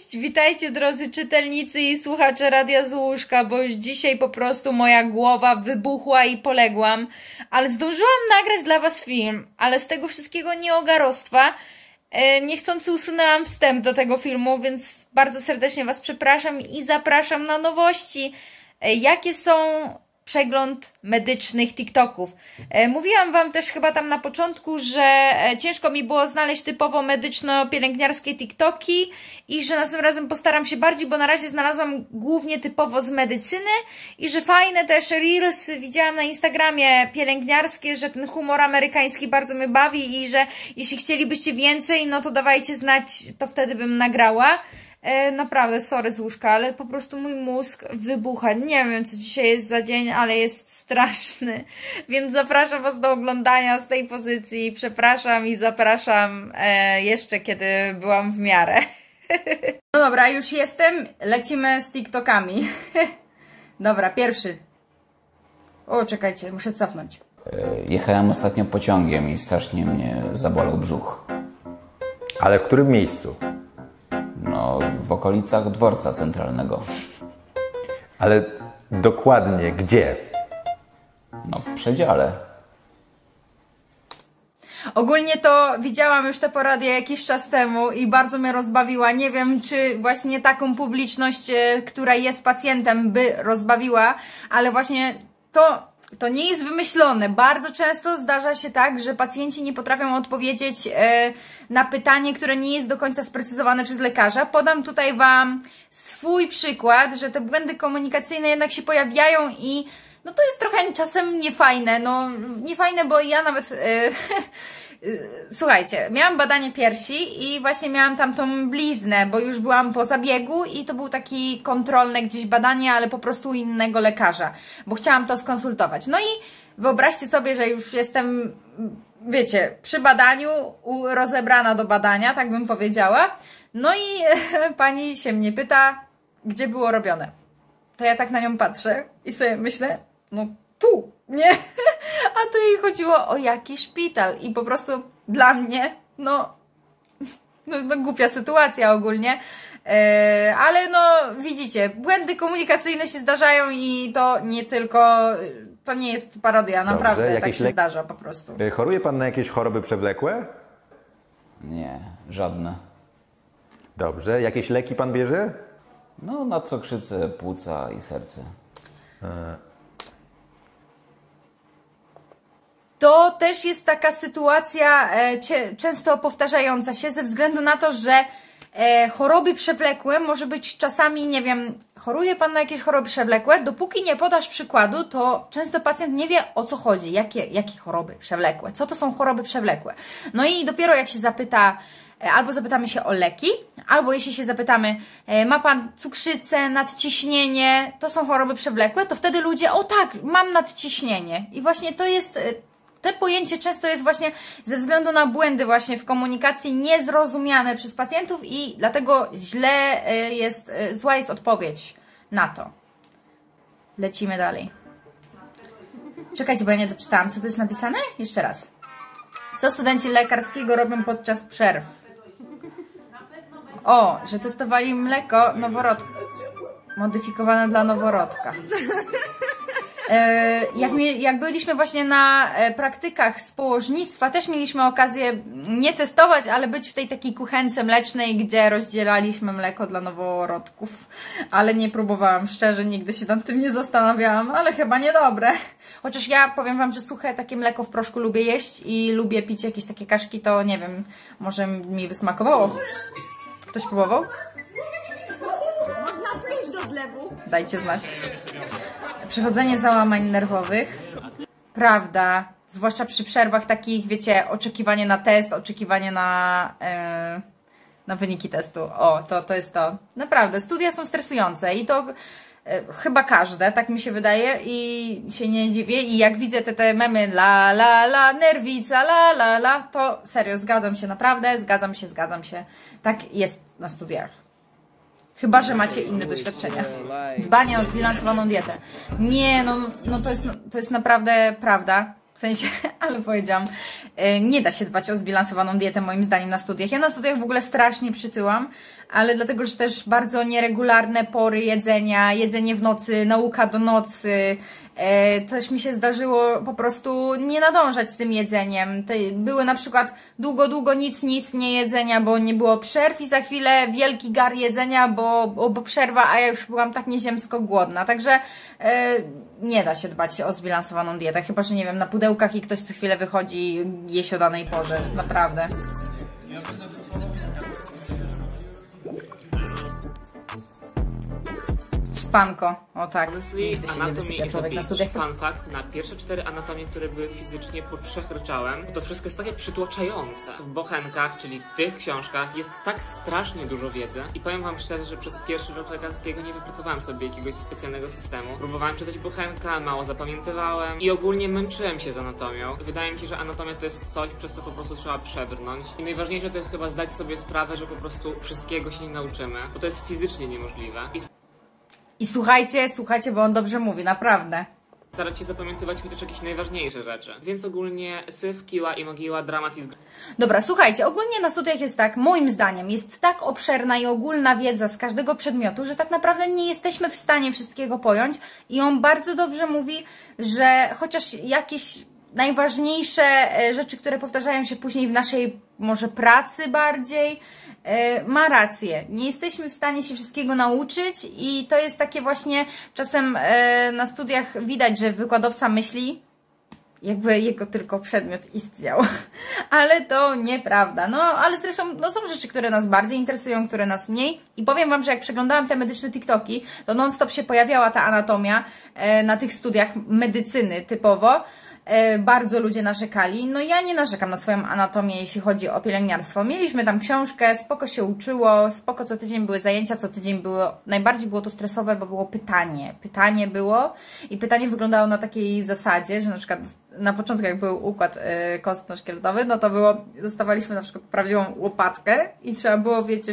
Cześć! Witajcie drodzy czytelnicy i słuchacze Radia z Łóżka, bo już dzisiaj po prostu moja głowa wybuchła i poległam, ale zdążyłam nagrać dla was film, ale z tego wszystkiego nieogarostwa niechcący usunęłam wstęp do tego filmu, więc bardzo serdecznie was przepraszam i zapraszam na nowości. Jakie są przegląd medycznych TikToków. Mówiłam wam też chyba tam na początku, że ciężko mi było znaleźć typowo medyczno-pielęgniarskie TikToki i że następnym razem postaram się bardziej, bo na razie znalazłam głównie typowo z medycyny i że fajne też reels widziałam na Instagramie pielęgniarskie, że ten humor amerykański bardzo mnie bawi i że jeśli chcielibyście więcej, no to dawajcie znać, to wtedy bym nagrała. Naprawdę, sorry z łóżka, ale po prostu mój mózg wybucha. Nie wiem, co dzisiaj jest za dzień, ale jest straszny. Więc zapraszam was do oglądania z tej pozycji. Przepraszam i zapraszam jeszcze, kiedy byłam w miarę. No dobra, już jestem. Lecimy z TikTokami. Dobra, pierwszy. O, czekajcie, muszę cofnąć. Jechałem ostatnio pociągiem i strasznie mnie zabolał brzuch. Ale w którym miejscu? No, w okolicach dworca centralnego. Ale dokładnie gdzie? No, w przedziale. Ogólnie to widziałam już tę poradię jakiś czas temu i bardzo mnie rozbawiła. Nie wiem, czy właśnie taką publiczność, która jest pacjentem, by rozbawiła, ale właśnie to nie jest wymyślone. Bardzo często zdarza się tak, że pacjenci nie potrafią odpowiedzieć na pytanie, które nie jest do końca sprecyzowane przez lekarza. Podam tutaj wam swój przykład, że te błędy komunikacyjne jednak się pojawiają i no to jest trochę czasem niefajne. No niefajne, bo ja nawet... Słuchajcie, miałam badanie piersi i właśnie miałam tam tą bliznę, bo już byłam po zabiegu i to był taki kontrolne gdzieś badanie, ale po prostu u innego lekarza, bo chciałam to skonsultować. No i wyobraźcie sobie, że już jestem, wiecie, przy badaniu, rozebrana do badania, tak bym powiedziała. No i pani się mnie pyta, gdzie było robione. To ja tak na nią patrzę i sobie myślę, no tu, nie? A tu jej chodziło o jakiś szpital i po prostu dla mnie, no głupia sytuacja ogólnie, ale no widzicie, błędy komunikacyjne się zdarzają i to nie tylko, to nie jest parodia, naprawdę. Dobrze, tak się zdarza po prostu. Choruje pan na jakieś choroby przewlekłe? Nie, żadne. Dobrze, jakieś leki pan bierze? No, na cukrzycę, płuca i serce. To też jest taka sytuacja często powtarzająca się ze względu na to, że choroby przewlekłe może być czasami, nie wiem, choruje pan na jakieś choroby przewlekłe, dopóki nie podasz przykładu, to często pacjent nie wie, o co chodzi, jakie choroby przewlekłe, co to są choroby przewlekłe. No i dopiero jak się zapyta, albo zapytamy się o leki, albo jeśli się zapytamy, ma pan cukrzycę, nadciśnienie, to są choroby przewlekłe, to wtedy ludzie, o tak, mam nadciśnienie. I właśnie to jest... Te pojęcie często jest właśnie ze względu na błędy właśnie w komunikacji niezrozumiane przez pacjentów i dlatego zła jest odpowiedź na to. Lecimy dalej. Czekajcie, bo ja nie doczytałam. Co to jest napisane? Jeszcze raz. Co studenci lekarskiego robią podczas przerw? O, że testowali mleko noworodka. Modyfikowane dla noworodka. Jak byliśmy właśnie na praktykach z położnictwa, też mieliśmy okazję nie testować, ale być w tej takiej kuchence mlecznej, gdzie rozdzielaliśmy mleko dla noworodków. Ale nie próbowałam, szczerze, nigdy się nad tym nie zastanawiałam, ale chyba niedobre. Chociaż ja powiem wam, że suche takie mleko w proszku lubię jeść i lubię pić jakieś takie kaszki, to nie wiem, może mi by smakowało. Ktoś próbował? Można pójść do zlewu. Dajcie znać. Przechodzenie załamań nerwowych. Prawda. Zwłaszcza przy przerwach takich, wiecie, oczekiwanie na test, oczekiwanie na wyniki testu. O, to jest to. Naprawdę, studia są stresujące i to chyba każde, tak mi się wydaje i się nie dziwię. I jak widzę te memy la, nerwica, la, to serio, zgadzam się naprawdę, zgadzam się. Tak jest na studiach. Chyba że macie inne doświadczenia. Dbanie o zbilansowaną dietę. Nie, no to jest naprawdę prawda. W sensie, ale powiedziałam, nie da się dbać o zbilansowaną dietę moim zdaniem na studiach. Ja na studiach w ogóle strasznie przytyłam, ale dlatego, że też bardzo nieregularne pory jedzenia, jedzenie w nocy, nauka do nocy. Też mi się zdarzyło po prostu nie nadążać z tym jedzeniem. Były na przykład długo nic nie jedzenia, bo nie było przerw i za chwilę wielki gar jedzenia, bo przerwa, a ja już byłam tak nieziemsko głodna. Także nie da się dbać o zbilansowaną dietę, chyba że nie wiem, na pudełkach i ktoś co chwilę wychodzi jeść o danej porze, naprawdę. Spanko, o tak. Honestly, Anatomy is a bitch. Fun fact, na pierwsze 4 anatomie, które były fizycznie, po 3 ryczałem. To wszystko jest takie przytłaczające. W bochenkach, czyli tych książkach, jest tak strasznie dużo wiedzy. I powiem wam szczerze, że przez pierwszy rok lekarskiego nie wypracowałem sobie jakiegoś specjalnego systemu. Próbowałem czytać bochenka, mało zapamiętywałem i ogólnie męczyłem się z anatomią. Wydaje mi się, że anatomia to jest coś, przez co po prostu trzeba przebrnąć. I najważniejsze to jest chyba zdać sobie sprawę, że po prostu wszystkiego się nie nauczymy, bo to jest fizycznie niemożliwe. I słuchajcie, bo on dobrze mówi, naprawdę. Starać się zapamiętywać chociaż jakieś najważniejsze rzeczy. Więc ogólnie syf, kiła i mogiła, dramat jest... Dobra, słuchajcie, ogólnie na studiach jest tak, moim zdaniem, jest tak obszerna i ogólna wiedza z każdego przedmiotu, że tak naprawdę nie jesteśmy w stanie wszystkiego pojąć i on bardzo dobrze mówi, że chociaż jakieś najważniejsze rzeczy, które powtarzają się później w naszej może pracy bardziej, ma rację. Nie jesteśmy w stanie się wszystkiego nauczyć i to jest takie właśnie, czasem na studiach widać, że wykładowca myśli, jakby jego tylko przedmiot istniał. Ale to nieprawda. No, ale zresztą no, są rzeczy, które nas bardziej interesują, które nas mniej. I powiem wam, że jak przeglądałam te medyczne TikToki, to non-stop się pojawiała ta anatomia na tych studiach medycyny typowo. Bardzo ludzie narzekali. No ja nie narzekam na swoją anatomię, jeśli chodzi o pielęgniarstwo. Mieliśmy tam książkę, spoko się uczyło, spoko co tydzień były zajęcia, co tydzień było, najbardziej było to stresowe, bo było pytanie. Pytanie było i pytanie wyglądało na takiej zasadzie, że na przykład na początku jak był układ kostno-szkieletowy, no to było, dostawaliśmy na przykład prawdziwą łopatkę i trzeba było, wiecie,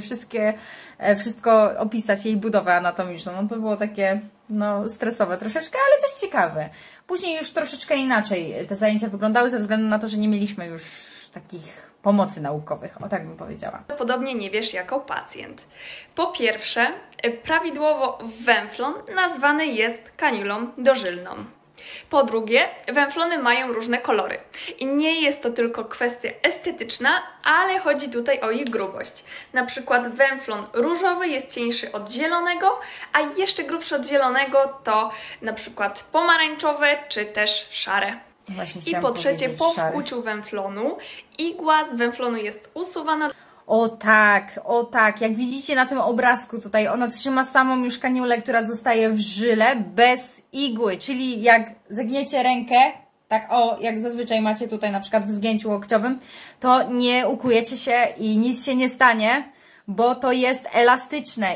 wszystko opisać, jej budowę anatomiczną. No to było takie, no, stresowe troszeczkę, ale też ciekawe. Później już troszeczkę inaczej te zajęcia wyglądały ze względu na to, że nie mieliśmy już takich pomocy naukowych, o tak bym powiedziała. Podobnie nie wiesz jako pacjent. Po pierwsze, prawidłowo węflon nazwany jest kaniulą dożylną. Po drugie, węflony mają różne kolory i nie jest to tylko kwestia estetyczna, ale chodzi tutaj o ich grubość. Na przykład węflon różowy jest cieńszy od zielonego, a jeszcze grubszy od zielonego to na przykład pomarańczowe czy też szare. I po trzecie, po wkłuciu węflonu igła z węflonu jest usuwana. O tak, jak widzicie na tym obrazku tutaj, ona trzyma samą już kaniulę, która zostaje w żyle bez igły, czyli jak zagniecie rękę, tak o, jak zazwyczaj macie tutaj na przykład w zgięciu łokciowym, to nie ukujecie się i nic się nie stanie, bo to jest elastyczne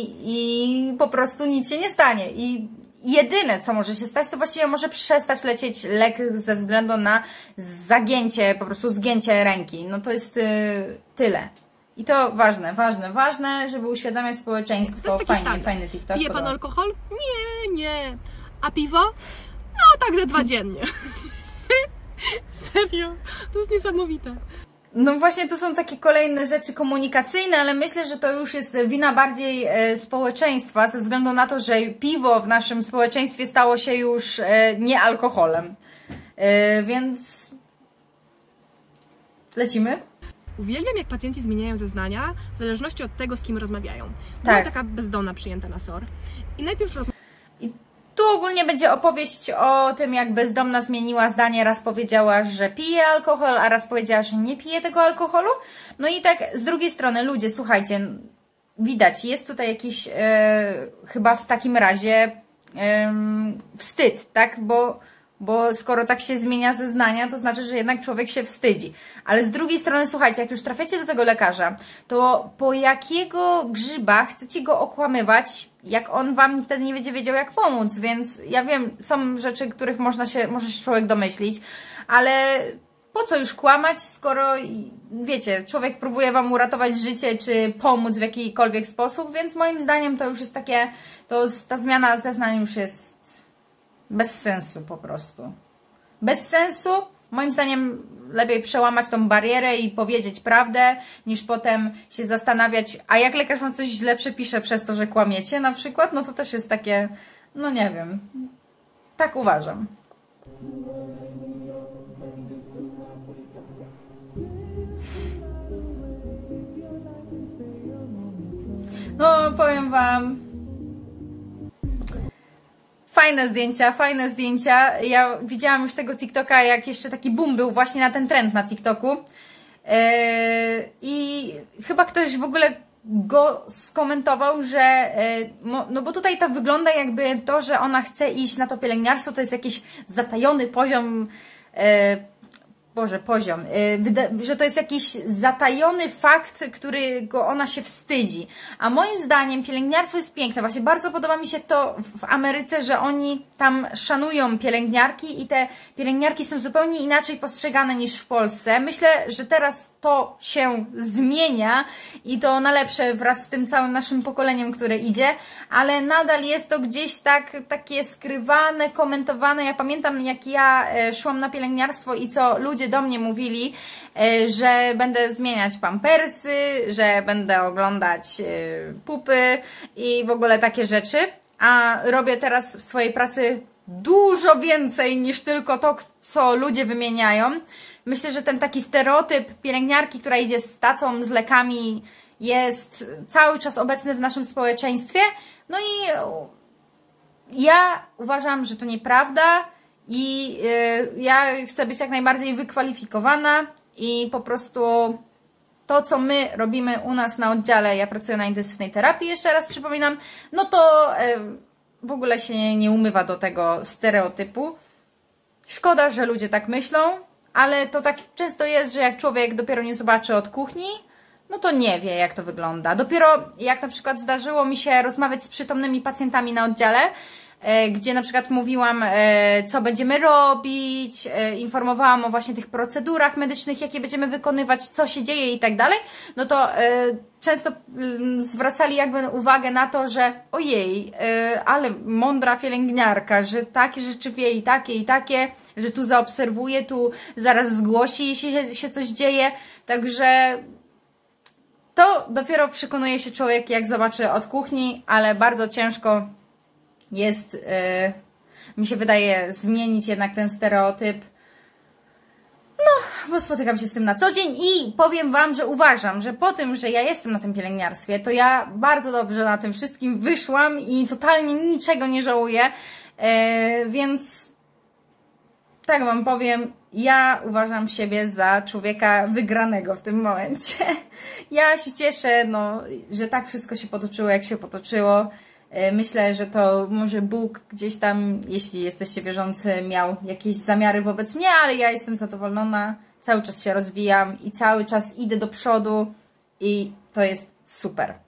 i po prostu nic się nie stanie i jedyne, co może się stać, to właściwie może przestać lecieć lek ze względu na zagięcie, po prostu zgięcie ręki. No to jest tyle. I to ważne, żeby uświadamiać społeczeństwo. Fajny TikTok. Pije pan alkohol? Nie. A piwo? No tak ze 2 dziennie. Serio, to jest niesamowite. No właśnie to są takie kolejne rzeczy komunikacyjne, ale myślę, że to już jest wina bardziej społeczeństwa, ze względu na to, że piwo w naszym społeczeństwie stało się już nie alkoholem. Więc lecimy. Uwielbiam, jak pacjenci zmieniają zeznania w zależności od tego, z kim rozmawiają. Tak. Była taka bezdomna przyjęta na SOR. I najpierw Tu ogólnie będzie opowieść o tym, jak bezdomna zmieniła zdanie. Raz powiedziała, że pije alkohol, a raz powiedziała, że nie pije tego alkoholu. No i tak z drugiej strony, ludzie, słuchajcie, widać, jest tutaj jakiś chyba w takim razie wstyd, tak? Bo skoro tak się zmienia zeznania, to znaczy, że jednak człowiek się wstydzi. Ale z drugiej strony, słuchajcie, jak już trafiacie do tego lekarza, to po jakiego grzyba chcecie go okłamywać, jak on wam wtedy nie będzie wiedział, jak pomóc. Więc ja wiem, są rzeczy, których może się człowiek domyślić, ale po co już kłamać, skoro, wiecie, człowiek próbuje wam uratować życie, czy pomóc w jakikolwiek sposób, więc moim zdaniem to już jest takie, ta zmiana zeznań już jest bez sensu po prostu. bez sensu. Moim zdaniem lepiej przełamać tą barierę i powiedzieć prawdę, niż potem się zastanawiać, a jak lekarz wam coś źle przepisze przez to, że kłamiecie na przykład, no to też jest takie, no nie wiem, tak uważam. No, powiem wam, fajne zdjęcia. Ja widziałam już tego TikToka, jak jeszcze taki boom był właśnie na ten trend na TikToku. I chyba ktoś w ogóle go skomentował, że no bo tutaj to wygląda jakby to, że ona chce iść na to pielęgniarstwo, to jest jakiś zatajony poziom, że to jest jakiś zatajony fakt, którego ona się wstydzi. A moim zdaniem pielęgniarstwo jest piękne. Właśnie bardzo podoba mi się to w Ameryce, że oni tam szanują pielęgniarki i te pielęgniarki są zupełnie inaczej postrzegane niż w Polsce. Myślę, że teraz to się zmienia i to na lepsze wraz z tym całym naszym pokoleniem, które idzie, ale nadal jest to gdzieś takie skrywane, komentowane. Ja pamiętam, jak ja szłam na pielęgniarstwo i co ludzie do mnie mówili, że będę zmieniać pampersy, że będę oglądać pupy i w ogóle takie rzeczy, a robię teraz w swojej pracy dużo więcej niż tylko to, co ludzie wymieniają. Myślę, że ten taki stereotyp pielęgniarki, która idzie z tacą, z lekami, jest cały czas obecny w naszym społeczeństwie. No i ja uważam, że to nieprawda i ja chcę być jak najbardziej wykwalifikowana i po prostu to, co my robimy u nas na oddziale, ja pracuję na intensywnej terapii, jeszcze raz przypominam, no to w ogóle się nie umywa do tego stereotypu. Szkoda, że ludzie tak myślą, ale to tak często jest, że jak człowiek dopiero nie zobaczy od kuchni, no to nie wie, jak to wygląda. Dopiero jak na przykład zdarzyło mi się rozmawiać z przytomnymi pacjentami na oddziale, gdzie na przykład mówiłam, co będziemy robić, informowałam o właśnie tych procedurach medycznych, jakie będziemy wykonywać, co się dzieje i tak dalej, no to często zwracali jakby uwagę na to, że ojej, ale mądra pielęgniarka, że takie rzeczy wie i takie, że tu zaobserwuje, tu zaraz zgłosi, jeśli się coś dzieje, także to dopiero przekonuje się człowiek, jak zobaczy od kuchni, ale bardzo ciężko jest, mi się wydaje, zmienić jednak ten stereotyp. No, bo spotykam się z tym na co dzień i powiem wam, że uważam, że po tym, że ja jestem na tym pielęgniarstwie, to ja bardzo dobrze na tym wszystkim wyszłam i totalnie niczego nie żałuję, więc tak wam powiem, ja uważam siebie za człowieka wygranego w tym momencie. Ja się cieszę, no, że tak wszystko się potoczyło, jak się potoczyło. Myślę, że to może Bóg gdzieś tam, jeśli jesteście wierzący, miał jakieś zamiary wobec mnie, ale ja jestem zadowolona, cały czas się rozwijam i cały czas idę do przodu i to jest super.